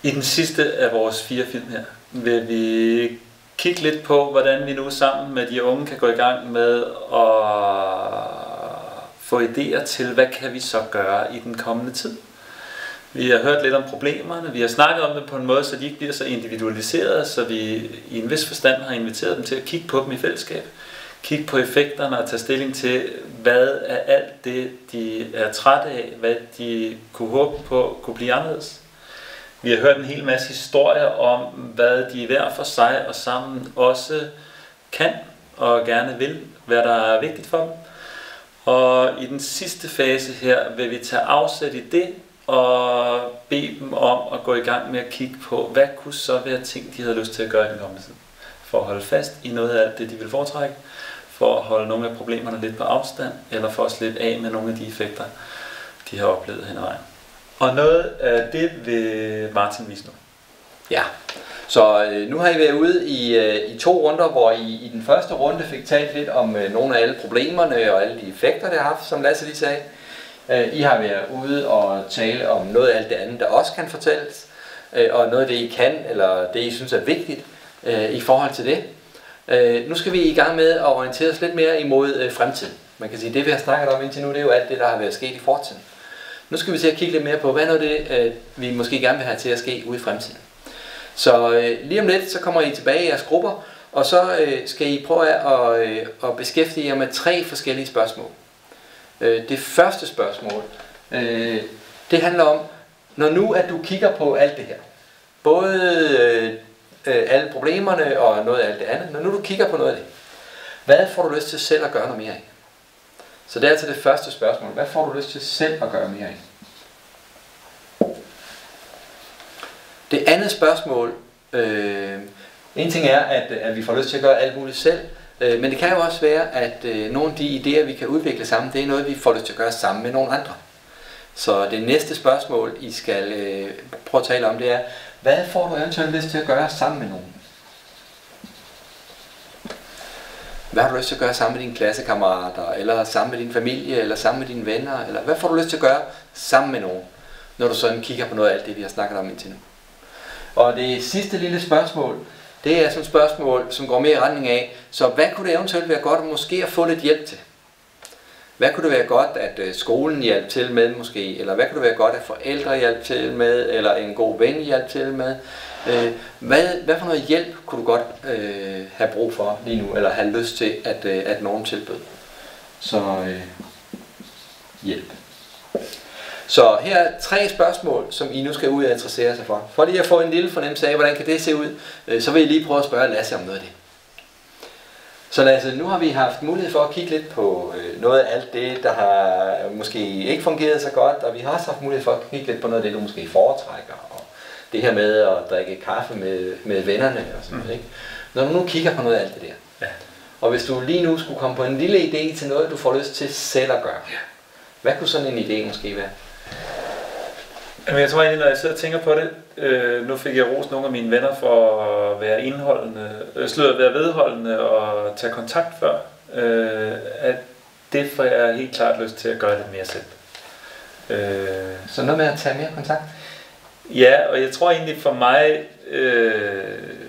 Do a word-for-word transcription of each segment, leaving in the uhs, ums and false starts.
I den sidste af vores fire film her vil vi kigge lidt på, hvordan vi nu sammen med de unge kan gå i gang med at få idéer til, hvad kan vi så gøre i den kommende tid. Vi har hørt lidt om problemerne, vi har snakket om dem på en måde, så de ikke bliver så individualiseret, så vi i en vis forstand har inviteret dem til at kigge på dem i fællesskab. Kigge på effekterne og tage stilling til, hvad er alt det, de er trætte af, hvad de kunne håbe på kunne blive anderledes. Vi har hørt en hel masse historier om, hvad de hver for sig og sammen også kan og gerne vil, hvad der er vigtigt for dem. Og i den sidste fase her vil vi tage afsæt i det og bede dem om at gå i gang med at kigge på, hvad kunne så være ting, de havde lyst til at gøre i den kommende tid. For at holde fast i noget af alt det, de vil foretrække, for at holde nogle af problemerne lidt på afstand, eller for at slippe af med nogle af de effekter, de har oplevet hen ad vejen. Og noget af det vil Martin vise nu. Ja, så øh, nu har I været ude i, øh, i to runder, hvor I i den første runde fik talt lidt om øh, nogle af alle problemerne og alle de effekter, det har haft, som Lasse lige sagde. Øh, I har været ude og tale om noget af alt det andet, der også kan fortælles, øh, og noget af det, I kan, eller det, I synes er vigtigt øh, i forhold til det. Øh, nu skal vi i gang med at orientere os lidt mere imod øh, fremtiden. Man kan sige, det vi har snakket om indtil nu, det er jo alt det, der har været sket i fortiden. Nu skal vi til at kigge lidt mere på, hvad er noget det, øh, vi måske gerne vil have til at ske ude i fremtiden. Så øh, lige om lidt, så kommer I tilbage i jeres grupper, og så øh, skal I prøve at, øh, at beskæftige jer med tre forskellige spørgsmål. Øh, det første spørgsmål, øh, det handler om, når nu at du kigger på alt det her, både øh, alle problemerne og noget af alt det andet, når nu du kigger på noget af det, hvad får du lyst til selv at gøre noget mere af? Så det er altså det første spørgsmål. Hvad får du lyst til selv at gøre mere af? Det andet spørgsmål, øh, en ting er, at, at vi får lyst til at gøre alt muligt selv, øh, men det kan jo også være, at øh, nogle af de idéer, vi kan udvikle sammen, det er noget, vi får lyst til at gøre sammen med nogle andre. Så det næste spørgsmål, I skal øh, prøve at tale om, det er, hvad får du eventuelt lyst til at gøre sammen med nogen? Hvad har du lyst til at gøre sammen med dine klassekammerater, eller sammen med din familie, eller sammen med dine venner, eller hvad får du lyst til at gøre sammen med nogen, når du sådan kigger på noget af alt det, vi har snakket om indtil nu? Og det sidste lille spørgsmål, det er sådan et spørgsmål, som går mere i retning af, så hvad kunne det eventuelt være godt at måske at få lidt hjælp til? Hvad kunne det være godt, at skolen hjalp til med måske, eller hvad kunne det være godt, at forældre hjalp til med, eller en god ven hjalp til med? Hvad, hvad for noget hjælp kunne du godt øh, have brug for lige nu, eller have lyst til, at, øh, at nogen tilbød? Så øh, hjælp. Så her er tre spørgsmål, som I nu skal ud og interessere sig for. For lige at få en lille fornemmelse af, hvordan kan det se ud, øh, så vil jeg lige prøve at spørge Lasse om noget af det. Så Lasse, nu har vi haft mulighed for at kigge lidt på øh, noget af alt det, der har måske ikke fungeret så godt, og vi har også haft mulighed for at kigge lidt på noget af det, du måske foretrækker. Det her med at drikke kaffe med, med vennerne og sådan noget, ikke? Når du nu kigger på noget af alt det der, ja. Og hvis du lige nu skulle komme på en lille idé til noget, du får lyst til selv at gøre, ja. Hvad kunne sådan en idé måske være? Jamen, jeg tror egentlig, når jeg sidder og tænker på det, øh, nu fik jeg rost nogle af mine venner for at være indholdende, øh, slået at være vedholdende og tage kontakt før, øh, at det får jeg helt klart lyst til at gøre lidt mere selv. Øh, Så noget med at tage mere kontakt? Ja, og jeg tror egentlig for mig, øh,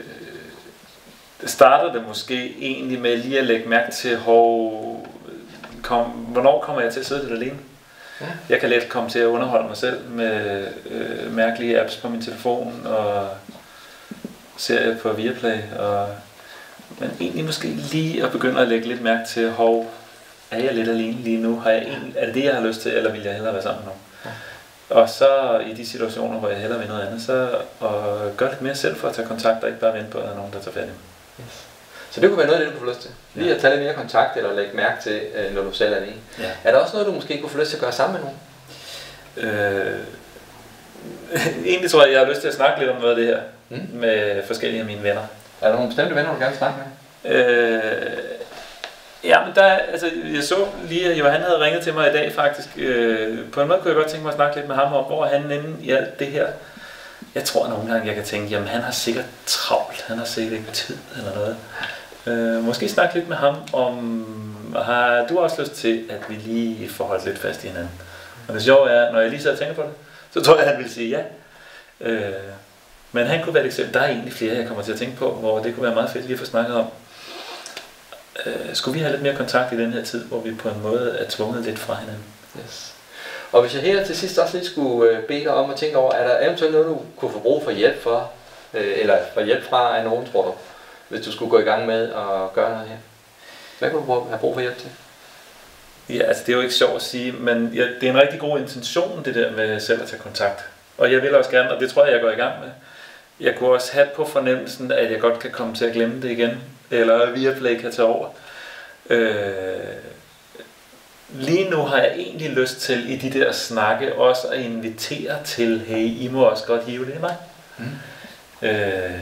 starter det måske egentlig med lige at lægge mærke til, hvor, kom, hvornår kommer jeg til at sidde lidt alene. Ja. Jeg kan let komme til at underholde mig selv med øh, mærkelige apps på min telefon og serier på Viaplay. Og, men egentlig måske lige at begynde at lægge lidt mærke til, hvor er jeg lidt alene lige nu? Har jeg egentlig, er det det, jeg har lyst til, eller vil jeg hellere være sammen med nogen? Ja. Og så i de situationer, hvor jeg hellere vil noget andet, så og gør lidt mere selv for at tage kontakt, og ikke bare vente på, at der er nogen, der tager fat i mig. Yes. Så det kunne være noget af det, du får lyst til. Lige ja. At tage lidt mere kontakt, eller lægge mærke til, når du selv er alene. Ja. Er der også noget, du måske kunne få lyst til at gøre sammen med nogen? Øh, egentlig tror jeg, jeg har lyst til at snakke lidt om noget af det her, mm. med forskellige af mine venner. Er der nogle bestemte venner, du gerne vil snakke med? Øh, Ja, men der, altså, jeg så lige, at Johan havde ringet til mig i dag faktisk. Øh, på en måde kunne jeg godt tænke mig at snakke lidt med ham om, hvor han inde i alt det her. Jeg tror nogle gange, jeg kan tænke, jamen han har sikkert travlt, han har sikkert ikke tid eller noget. Øh, måske snakke lidt med ham om, har du også lyst til, at vi lige får holdt lidt fast i hinanden? Og det sjove er, når jeg lige så tænker på det, så tror jeg, at han vil sige ja. Øh, Men han kunne være et eksempel. Der er egentlig flere, jeg kommer til at tænke på, hvor det kunne være meget fedt lige at få snakket om. Øh, skulle vi have lidt mere kontakt i den her tid, hvor vi på en måde er tvunget lidt fra hinanden? Yes. Og hvis jeg her til sidst også lige skulle bede dig om at tænke over, er der eventuelt noget, du kunne få brug for hjælp for, øh, eller for hjælp fra af nogen, tror du, hvis du skulle gå i gang med at gøre noget her? Hvad kunne du have brug for hjælp til? Ja, altså det er jo ikke sjovt at sige, men ja, det er en rigtig god intention, det der med selv at tage kontakt. Og jeg vil også gerne, og det tror jeg, jeg går i gang med. Jeg kunne også have på fornemmelsen, at jeg godt kan komme til at glemme det igen, eller Viaplay kan tage over. Øh, lige nu har jeg egentlig lyst til i de der snakke også at invitere til, hey, I må også godt hive det i mig. Mm. Øh,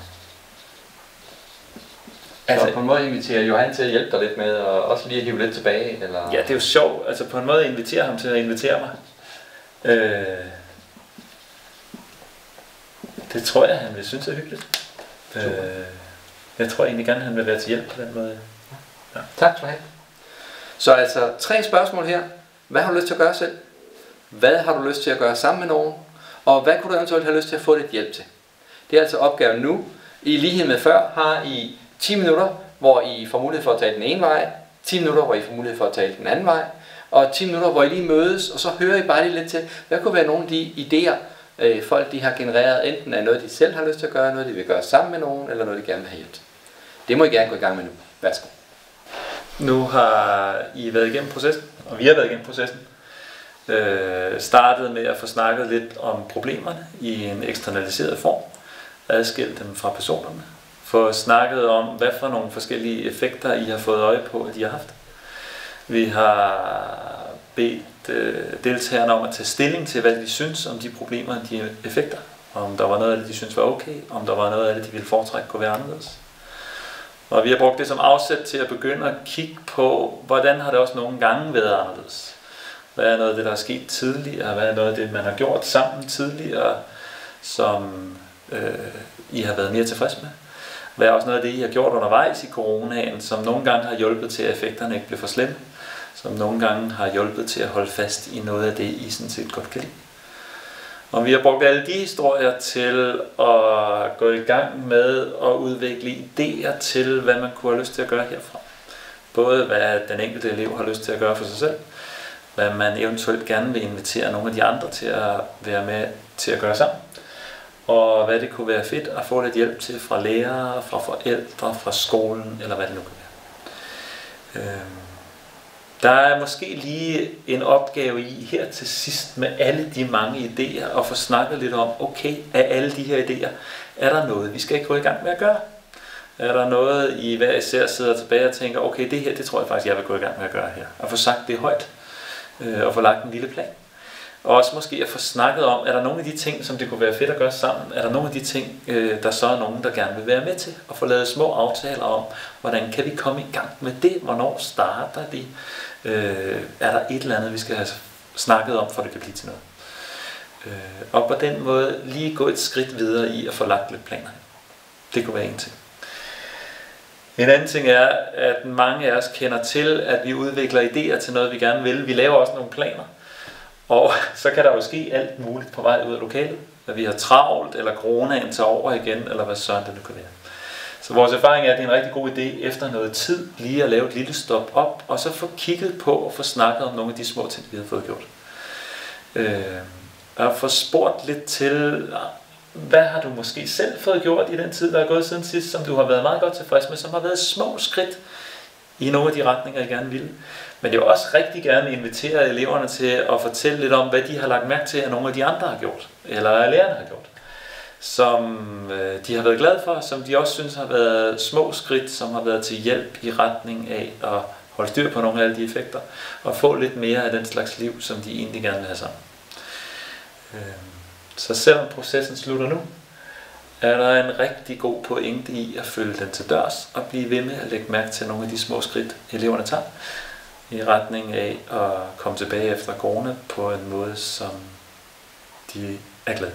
Altså, så på en måde inviterer Johan til at hjælpe dig lidt med, og også lige at hive lidt tilbage, eller? Ja, det er jo sjovt. Altså på en måde inviterer ham til at invitere mig. Øh, det tror jeg, han vil synes er hyggeligt. Øh, jeg tror egentlig gerne, han vil være til hjælp på den måde. Ja. Tak for det. Så altså tre spørgsmål her. Hvad har du lyst til at gøre selv? Hvad har du lyst til at gøre sammen med nogen? Og hvad kunne du eventuelt have lyst til at få lidt hjælp til? Det er altså opgaven nu. I lighed med før har I ti minutter, hvor I får mulighed for at tale den ene vej, ti minutter, hvor I får mulighed for at tale den anden vej, og ti minutter, hvor I lige mødes, og så hører I bare lige lidt til, hvad kunne være nogle af de idéer, øh, folk de har genereret, enten af noget, de selv har lyst til at gøre, noget, de vil gøre sammen med nogen, eller noget, de gerne vil have hjælp til. Det må I gerne gå i gang med nu. Værsgo. Nu har I været igennem processen, og vi har været igennem processen. Øh, startet med at få snakket lidt om problemerne i en eksternaliseret form, adskilt dem fra personerne. Få snakket om, hvad for nogle forskellige effekter I har fået øje på, at de har haft. Vi har bedt øh, deltagerne om at tage stilling til, hvad de synes om de problemer, de effekter. Om der var noget af det, de synes var okay, om der var noget af det, de ville foretrække kunne være anderledes. Og vi har brugt det som afsæt til at begynde at kigge på, hvordan har det også nogle gange været anderledes. Hvad er noget af det, der er sket tidligere? Hvad er noget af det, man har gjort sammen tidligere, som øh, I har været mere tilfreds med? Hvad er også noget af det, I har gjort undervejs i coronaen, som nogle gange har hjulpet til, at effekterne ikke bliver for slemme, som nogle gange har hjulpet til at holde fast i noget af det, I sådan set godt kan lide. Og vi har brugt alle de historier til at gå i gang med at udvikle idéer til, hvad man kunne have lyst til at gøre herfra. Både hvad den enkelte elev har lyst til at gøre for sig selv, hvad man eventuelt gerne vil invitere nogle af de andre til at være med til at gøre sammen, og hvad det kunne være fedt at få lidt hjælp til fra lærere, fra forældre, fra skolen, eller hvad det nu kan være. Øhm, der er måske lige en opgave i her til sidst med alle de mange idéer, at få snakket lidt om, okay, af alle de her idéer, er der noget, vi skal ikke gå i gang med at gøre? Er der noget, I hver især sidder tilbage og tænker, okay, det her, det tror jeg faktisk, jeg vil gå i gang med at gøre her. Og få sagt det højt, øh, og få lagt en lille plan. Og også måske at få snakket om, er der nogle af de ting, som det kunne være fedt at gøre sammen? Er der nogle af de ting, øh, der så er nogen, der gerne vil være med til? Og få lavet små aftaler om, hvordan kan vi komme i gang med det? Hvornår starter det? Øh, er der et eller andet, vi skal have snakket om, for det kan blive til noget? Øh, og på den måde lige gå et skridt videre i at få lagt lidt planer. Det kunne være en ting. En anden ting er, at mange af os kender til, at vi udvikler idéer til noget, vi gerne vil. Vi laver også nogle planer. Og så kan der jo ske alt muligt på vej ud af lokalet. At vi har travlt, eller coronaen tager over igen, eller hvad sådan det nu kan være. Så vores erfaring er, at det er en rigtig god idé efter noget tid lige at lave et lille stop op, og så få kigget på og få snakket om nogle af de små ting, vi har fået gjort. Øh, og få spurgt lidt til, hvad har du måske selv fået gjort i den tid, der er gået siden sidst, som du har været meget godt tilfreds med, som har været små skridt i nogle af de retninger, I gerne ville. Men jeg vil også rigtig gerne invitere eleverne til at fortælle lidt om, hvad de har lagt mærke til, at nogle af de andre har gjort, eller lærerne har gjort, som øh, de har været glade for, som de også synes har været små skridt, som har været til hjælp i retning af at holde styr på nogle af alle de effekter, og få lidt mere af den slags liv, som de egentlig gerne vil have sammen. Øh, så selvom processen slutter nu, er der en rigtig god pointe i at følge den til dørs, og blive ved med at lægge mærke til nogle af de små skridt, eleverne tager, i retning af at komme tilbage efter corona på en måde, som de er glade.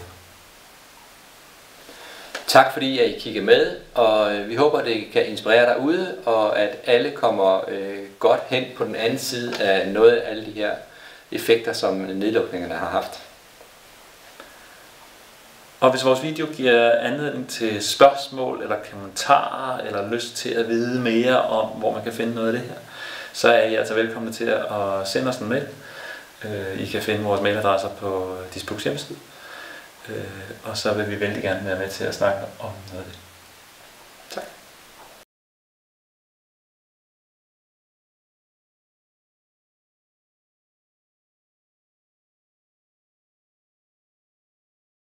Tak fordi I kiggede med, og vi håber, det kan inspirere dig ude, og at alle kommer øh, godt hen på den anden side af noget af alle de her effekter, som nedlukningerne har haft. Og hvis vores video giver anledning til spørgsmål eller kommentarer, eller lyst til at vide mere om, hvor man kan finde noget af det her, så er I altså velkomne til at sende os en mail. I kan finde vores mailadresser på Dispuks hjemmeside. Og så vil vi vældig gerne være med til at snakke om noget af det.